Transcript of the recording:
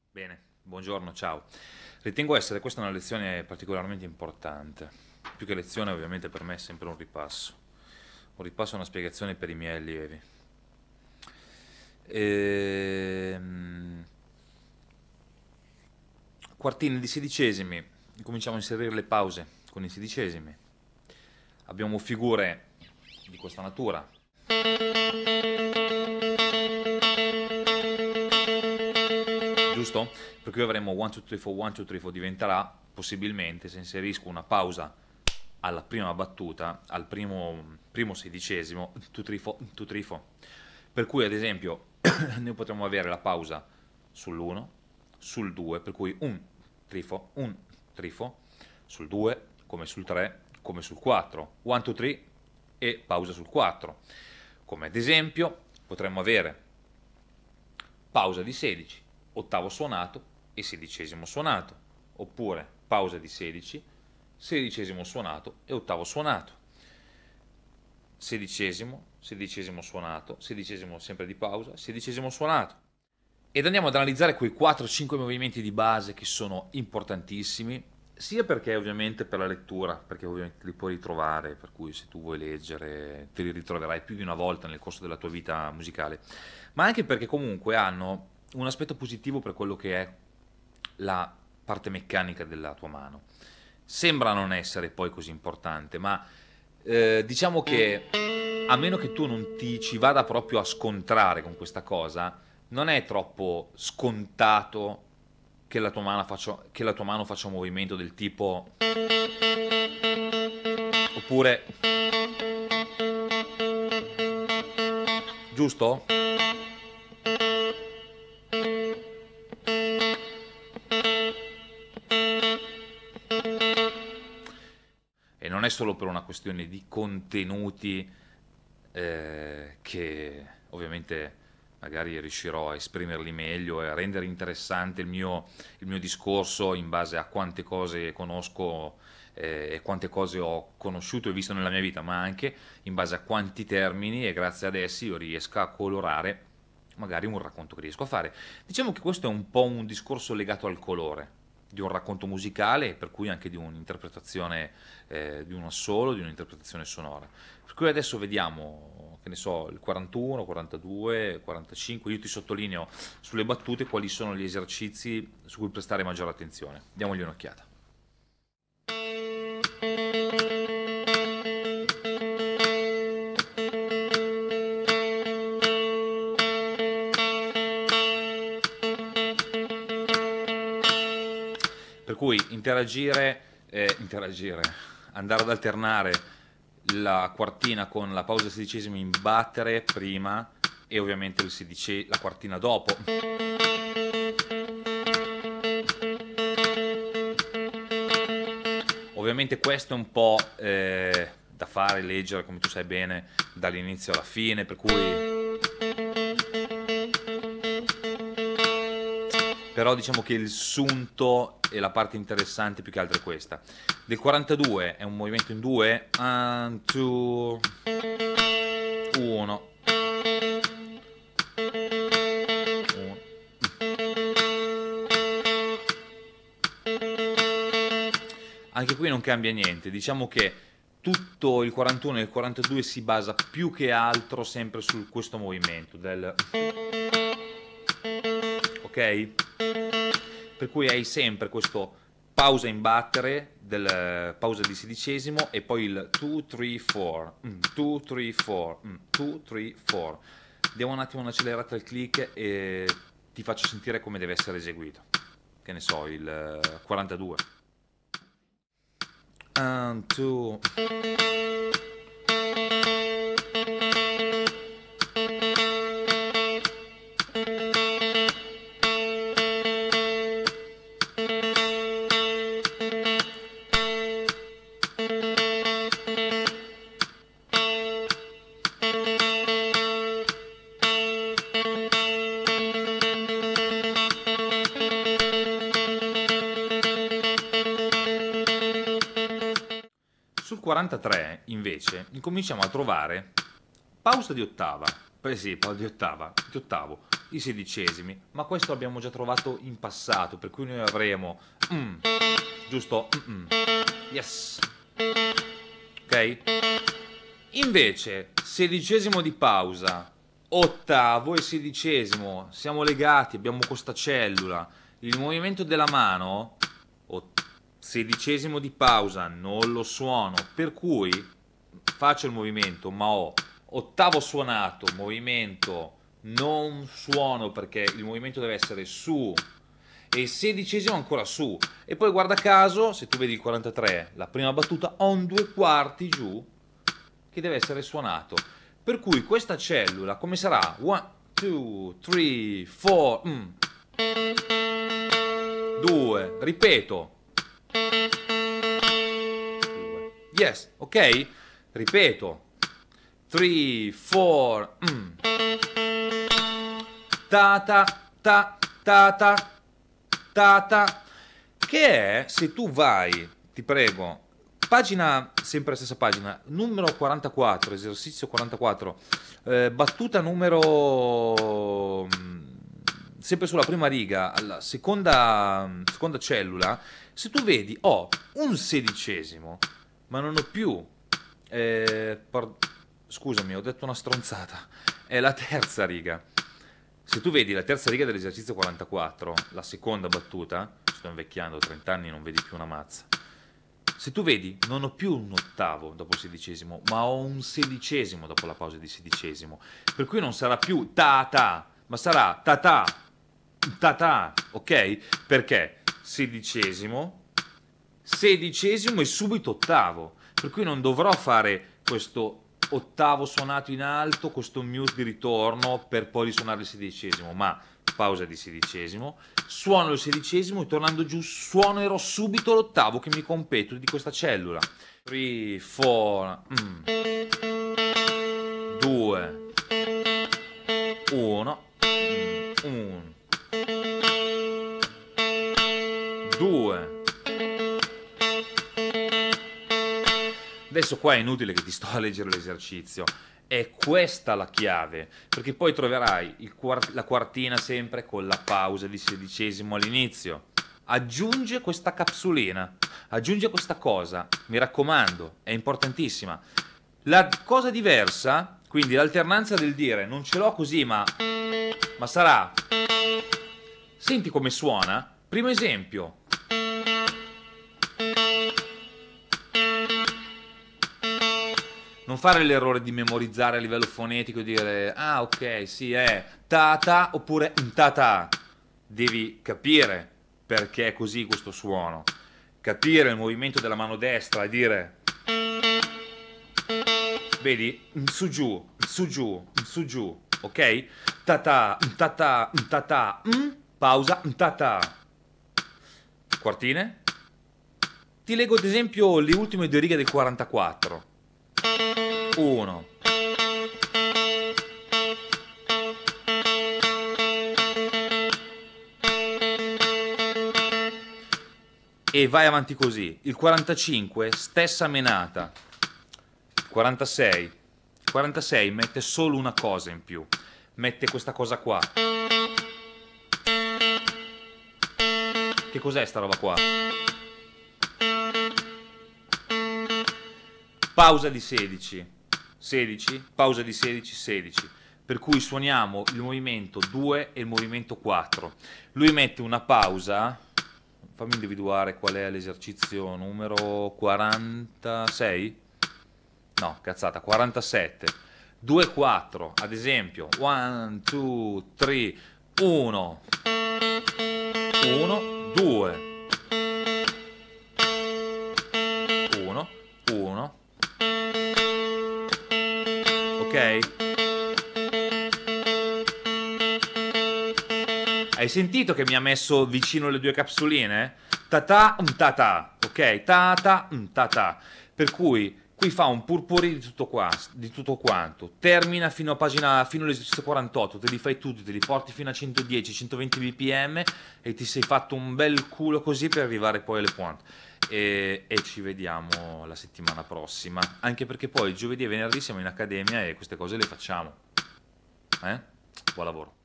Bene, buongiorno, ciao. Ritengo essere questa una lezione particolarmente importante. Più che lezione, ovviamente, per me è sempre un ripasso. Un ripasso e una spiegazione per i miei allievi. Quartini di sedicesimi. Cominciamo a inserire le pause con i sedicesimi. Abbiamo figure di questa natura. Giusto? Per cui avremo 1, 2, 3, 4, 1, 2, 3, 4 diventerà, possibilmente, se inserisco una pausa alla prima battuta, al primo sedicesimo, 2, 3, 4, 2, 3, 4. Per cui, ad esempio, noi potremmo avere la pausa sull'1, sul 2, per cui 1, 3, 4, 1, 3, 4, sul 2, come sul 3, come sul 4, 1, 2, 3 e pausa sul 4. Come ad esempio, potremmo avere pausa di 16, ottavo suonato e sedicesimo suonato, oppure pausa di 16, sedicesimo suonato e ottavo suonato, sedicesimo suonato, sedicesimo sempre di pausa, sedicesimo suonato. Ed andiamo ad analizzare quei 4-5 movimenti di base che sono importantissimi, sia perché ovviamente per la lettura, perché ovviamente li puoi ritrovare, per cui se tu vuoi leggere te li ritroverai più di una volta nel corso della tua vita musicale, ma anche perché comunque hanno un aspetto positivo per quello che è la parte meccanica della tua mano. Sembra non essere poi così importante, ma diciamo che a meno che tu non ti ci vada proprio a scontrare con questa cosa, non è troppo scontato che la tua mano faccia un movimento del tipo, oppure, giusto? E non è solo per una questione di contenuti che ovviamente magari riuscirò a esprimerli meglio e a rendere interessante il mio discorso in base a quante cose conosco e quante cose ho conosciuto e visto nella mia vita, ma anche in base a quanti termini, e grazie ad essi io riesca a colorare magari un racconto che riesco a fare. Diciamo che questo è un po' un discorso legato al colore di un racconto musicale e per cui anche di un'interpretazione di un assolo, di un'interpretazione sonora. Per cui adesso vediamo, che ne so, il 41, 42, 45, io ti sottolineo sulle battute quali sono gli esercizi su cui prestare maggiore attenzione. Diamogli un'occhiata. Per cui interagire, andare ad alternare la quartina con la pausa sedicesima in battere prima e ovviamente la quartina dopo. Ovviamente questo è un po' da fare, leggere, come tu sai bene, dall'inizio alla fine, per cui però diciamo che il sunto e la parte interessante più che altro è questa. Del 42 è un movimento in due, 1, 2, 1. Anche qui non cambia niente, diciamo che tutto il 41 e il 42 si basa più che altro sempre su questo movimento del, ok? Per cui hai sempre questo pausa in battere, del pausa di sedicesimo e poi il 2, 3, 4, 2, 3, 4, 2, 3, 4. Diamo un attimo un'accelerata al click e ti faccio sentire come deve essere eseguito. Che ne so, il 42. 1, 2. Sul 43 invece incominciamo a trovare pausa di ottava, sì, pausa di ottavo, i sedicesimi, ma questo l'abbiamo già trovato in passato, per cui noi avremo giusto? Yes. Ok? Invece, sedicesimo di pausa, ottavo e sedicesimo, siamo legati, abbiamo questa cellula, il movimento della mano, sedicesimo di pausa, non lo suono, per cui faccio il movimento, ma ho ottavo suonato, movimento, non suono perché il movimento deve essere su, e il sedicesimo ancora su, e poi guarda caso, se tu vedi il 43, la prima battuta, ho un 2/4 giù che deve essere suonato, per cui questa cellula come sarà? 1, 2, 3, 4, 2, ripeto, yes, ok? Ripeto, 3, 4, ta ta ta ta ta ta ta, che è, se tu vai, ti prego, pagina, sempre la stessa pagina, numero 44, esercizio 44, battuta numero, sempre sulla prima riga, alla seconda cellula, se tu vedi ho un sedicesimo, ma non ho più, scusami, ho detto una stronzata, è la terza riga. Se tu vedi la terza riga dell'esercizio 44, la seconda battuta, sto invecchiando, 30 anni, non vedi più una mazza. Se tu vedi, non ho più un ottavo dopo il sedicesimo, ma ho un sedicesimo dopo la pausa di sedicesimo. Per cui non sarà più ta-ta, ma sarà ta-ta, ta-ta, ok? Perché sedicesimo e subito ottavo. Per cui non dovrò fare questo ottavo suonato in alto, questo mute di ritorno per poi risuonare il sedicesimo, ma pausa di sedicesimo, suono il sedicesimo e tornando giù suonerò subito l'ottavo che mi compete di questa cellula. 3, 4, 2, 1, 1, 2. Adesso qua è inutile che ti sto a leggere l'esercizio, è questa la chiave, perché poi troverai la quartina sempre con la pausa di sedicesimo all'inizio. Aggiunge questa capsulina, aggiunge questa cosa, mi raccomando, è importantissima. La cosa diversa, quindi l'alternanza del dire non ce l'ho così ma sarà, senti come suona, primo esempio. Non fare l'errore di memorizzare a livello fonetico e dire ah ok sì è ta-ta oppure ta-ta. Devi capire perché è così questo suono, capire il movimento della mano destra e dire vedi su giù, su giù, su giù, ok? Ta-ta, ta-ta, ta-ta, pausa, ta-ta. Quartine? Ti leggo ad esempio le ultime due righe del 44. 1, e vai avanti così. Il 45 stessa menata. 46 mette solo una cosa in più, mette questa cosa qua. Che cos'è sta roba qua? Pausa di 16, pausa di 16, per cui suoniamo il movimento 2 e il movimento 4. Lui mette una pausa, fammi individuare qual è l'esercizio numero 46, no, cazzata, 47, 2, 4, ad esempio, 1, 2, 3, 1, 1, 2, 1, 1, ok? Hai sentito che mi ha messo vicino le due capsuline? Ta-ta, ta-ta, ok? Ta-ta, ta-ta. Per cui qui fa un purpurri di tutto quanto. Termina fino all'esercizio 48, te li fai tutti, te li porti fino a 110, 120 bpm e ti sei fatto un bel culo così per arrivare poi alle pointe. E ci vediamo la settimana prossima, anche perché poi il giovedì e venerdì siamo in accademia e queste cose le facciamo. Buon lavoro.